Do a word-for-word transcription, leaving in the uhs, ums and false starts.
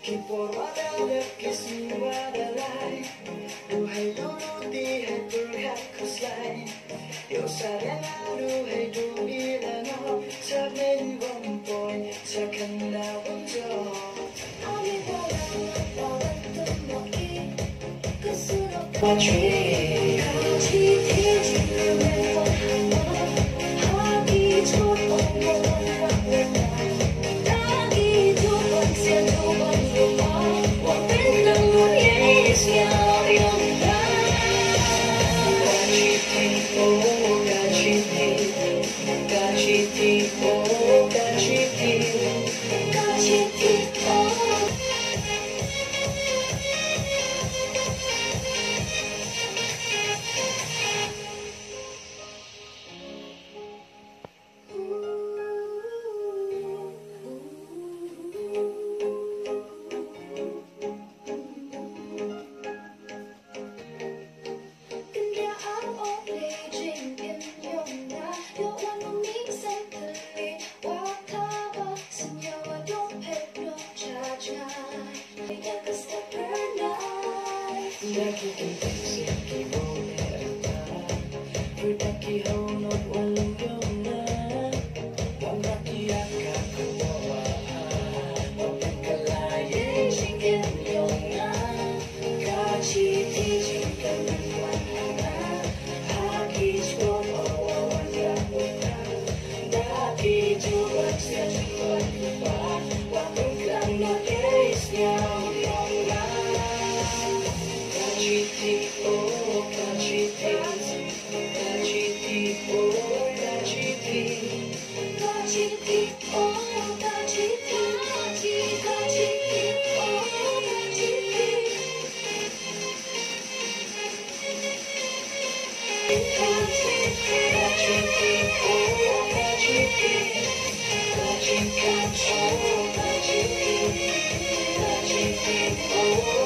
Que por ada que semua dalai duhai luluti hai berhak keslai yo sarana duhai dunia no saben bompoi sakanda bonjo ami bolang bolang tumoki kusuro kachi kachi kachi hagi chot Oh